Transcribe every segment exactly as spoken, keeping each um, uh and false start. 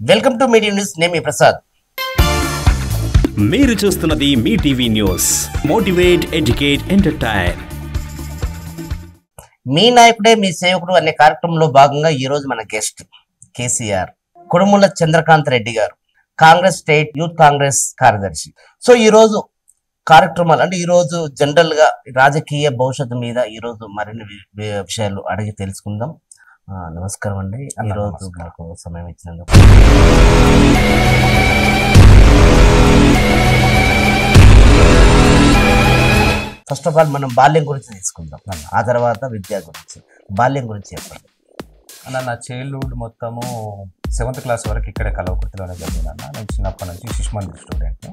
Welcome to media news. నేను మీ ప్రసాద్. మీరు చూస్తున్నది మీ TV news. Motivate, educate, entertain. మీ నాయకుడే మీ సేవకుడు అనే కార్యక్రమంలో భాగంగా ఈ రోజు మన గెస్ట్ కేసీఆర్ కుడుముల చంద్రకాంత్ రెడ్డి గారు, కాంగ్రెస్ స్టేట్ యూత్ కాంగ్రెస్ కార్యదర్శి. సో ఈ రోజు కార్యక్రమాలు అంటే ఈ రోజు జనరల్ గా రాజకీయ భవిష్యత్తు మీద ఈ రోజు మరిన్ని విషయాలు అడిగి తెలుసుకుందాం. నమస్కారం అండి. ఈ రోజు నాకు సమయం ఇచ్చినందుకు. ఫస్ట్ ఆఫ్ ఆల్ మనం బాల్యం గురించి తీసుకుందాం, ఆ తర్వాత విద్య గురించి. బాల్యం గురించి చెప్పండి అన్న. నా చైల్డ్హుడ్ మొత్తము సెవెంత్ క్లాస్ వరకు ఇక్కడే కలవకుర్తిలోనే చదివినన్న. నేను చిన్నప్పటి నుంచి శిశు మందిర్ స్టూడెంట్.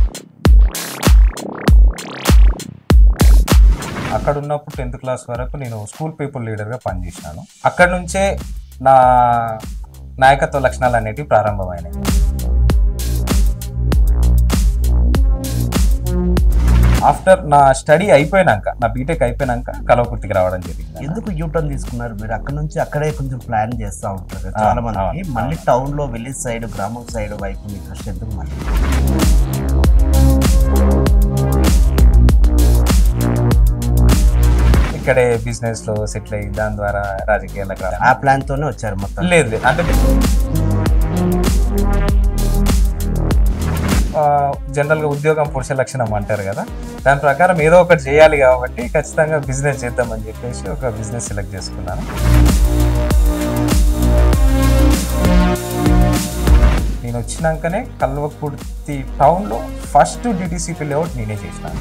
అక్కడ ఉన్నప్పుడు టెన్త్ క్లాస్ వరకు నేను స్కూల్ పీపుల్ లీడర్గా పనిచేసినాను. అక్కడ నుంచే నా నాయకత్వ లక్షణాలు అనేటివి ప్రారంభమైనాయి. ఆఫ్టర్ నా స్టడీ అయిపోయినాక, నా బీటెక్ అయిపోయినాక కలవకుర్తికి రావడం జరిగింది. ఎందుకు యూటర్న్ తీసుకున్నారు మీరు? అక్కడ నుంచి అక్కడే కొంచెం ప్లాన్ చేస్తూ ఉంటారు చాలా మంది. మళ్ళీ టౌన్ లో విలేజ్ సైడ్, గ్రామం సైడ్ వైపు ఇంట్రెస్ట్ ఎందుకు? మళ్ళీ ఇక్కడే బిజినెస్ లో సెటిల్ అయ్యి దాని ద్వారా రాజకీయాలకు ఆ ప్లాన్ తోనే వచ్చారు మొత్తం? లేదు లేదు, అంటే జనరల్ గా ఉద్యోగం పురుష లక్షణం అంటారు కదా, దాని ప్రకారం ఏదో ఒకటి చేయాలి కాబట్టి ఖచ్చితంగా బిజినెస్ చేద్దామని చెప్పేసి ఒక బిజినెస్ సెలెక్ట్ చేసుకున్నాను. నేను వచ్చినాకనే కల్వకుర్తి టౌన్ లో ఫస్ట్ డిటిసిపి లేఅవుట్ నేనే చేసినాను.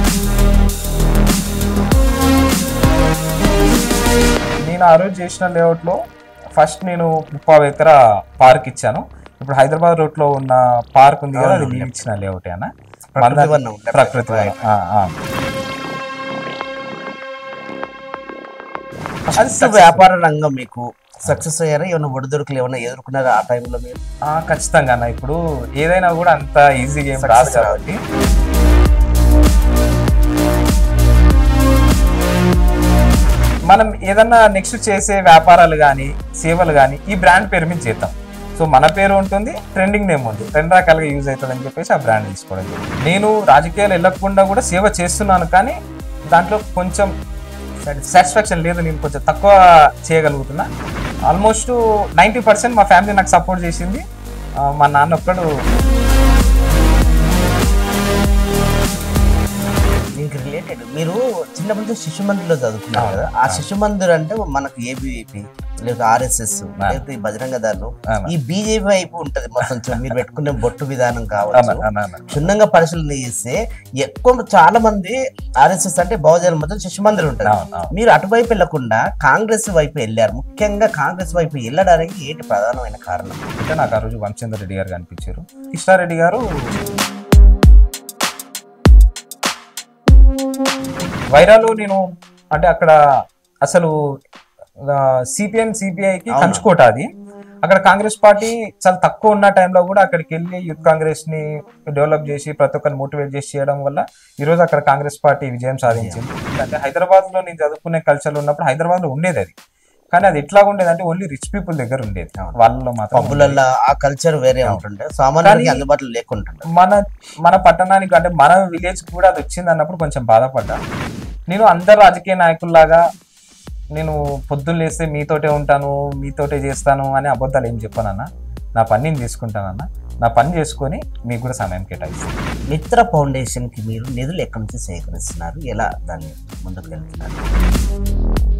నేను ఆ రోజు చేసిన లేఅవుట్లో ఫస్ట్ నేను ముప్పై ఎకరా పార్క్ ఇచ్చాను. ఇప్పుడు హైదరాబాద్ రోడ్ లో ఉన్న పార్క్ ఉంది కదా, అది నేను ఇచ్చిన లేఅవుట్ అన్న. ప్రకృతి వ్యాపార రంగం మీకు సక్సెస్ అయ్యారా? ఏమైనా ఒడిదుడుకులు ఏమైనా ఎదుర్కొన్నారా ఆ టైంలో మీరు? ఖచ్చితంగా అన్న. ఇప్పుడు ఏదైనా కూడా అంత ఈజీగా ఏం రాదు కాబట్టి మనం ఏదన్నా నెక్స్ట్ చేసే వ్యాపారాలు కానీ సేవలు కానీ ఈ బ్రాండ్ పేరు మీద చేద్దాం. సో మన పేరు ఉంటుంది, ట్రెండింగ్ నేమ్ ఉంది, రెండు రకాలుగా యూజ్ అవుతుంది అని చెప్పేసి ఆ బ్రాండ్ తీసుకోవడం జరిగింది. నేను రాజకీయాలు వెళ్ళకుండా కూడా సేవ చేస్తున్నాను, కానీ దాంట్లో కొంచెం సాటిస్ఫాక్షన్ లేదు. నేను కొంచెం తక్కువ చేయగలుగుతున్నా. ఆల్మోస్ట్ నైంటీ పర్సెంట్ మా ఫ్యామిలీ నాకు సపోర్ట్ చేసింది. మా నాన్న ఒక్కడు. దీనికి రిలేటెడ్ మీరు చిన్నప్పటి నుంచి శిశు మందిర్లో చదువుకున్నారు కదా, ఆ శిశు మందిర్ అంటే మనకు ఏబీవీపీ లేదా ఆర్ఎస్ఎస్ లేకపోతే బజరంగ దళం, ఈ బీజేపీ వైపు ఉంటది మొత్తం. మీరు పెట్టుకునే బొట్టు విధానం కావచ్చు, క్షుణ్ణంగా పరిశీలన చేస్తే ఎక్కువ చాలా మంది ఆర్ఎస్ఎస్ అంటే బహుజన మొత్తం శిశు మందిర్ ఉంటుంది. మీరు అటువైపు వెళ్లకుండా కాంగ్రెస్ వైపు వెళ్ళారు. ముఖ్యంగా కాంగ్రెస్ వైపు వెళ్ళడానికి ఏంటి ప్రధానమైన కారణం? అంటే నాకు ఆ రోజు వంశచంద్ర రెడ్డి గారు కనిపించారు. కృష్ణారెడ్డి గారు వైరాలో నేను అంటే అక్కడ అసలు సిపిఎం సిపిఐకి కంచుకోట అది. అక్కడ కాంగ్రెస్ పార్టీ చాలా తక్కువ ఉన్న టైంలో కూడా అక్కడికి వెళ్ళి యూత్ కాంగ్రెస్ ని డెవలప్ చేసి ప్రతి ఒక్కరిని మోటివేట్ చేసి చేయడం వల్ల ఈ రోజు అక్కడ కాంగ్రెస్ పార్టీ విజయం సాధించింది. అంటే హైదరాబాద్ లో నేను చదువుకునే కల్చర్ ఉన్నప్పుడు హైదరాబాద్ లో ఉండేది అది, కానీ అది ఎట్లా ఉండేది అంటే ఓన్లీ రిచ్ పీపుల్ దగ్గర ఉండేది. వాళ్ళలో మాత్రం ఆ కల్చర్ వేరే ఉంటుండే, సామాన్యుడికి అందుబాటులో లేకుంటుండే. మన మన పట్టణానికి అంటే మన విలేజ్ కూడా అది వచ్చింది అన్నప్పుడు కొంచెం బాధపడ్డా. నేను అందరు రాజకీయ నాయకుల్లాగా నేను పొద్దున్న లేస్తే మీతోటే ఉంటాను, మీతోటే చేస్తాను అని అబద్ధాలు ఏం చెప్పానన్నా. నా పని నేను చేసుకుంటానన్నా. నా పని చేసుకొని మీకు కూడా సమయం కేటాయిస్తాను. మిత్ర ఫౌండేషన్ కి మీరు నిధులు ఎక్కడి నుంచి సేకరిస్తున్నారు? ఎలా దాన్ని ముందుకు వెళ్తున్నారు?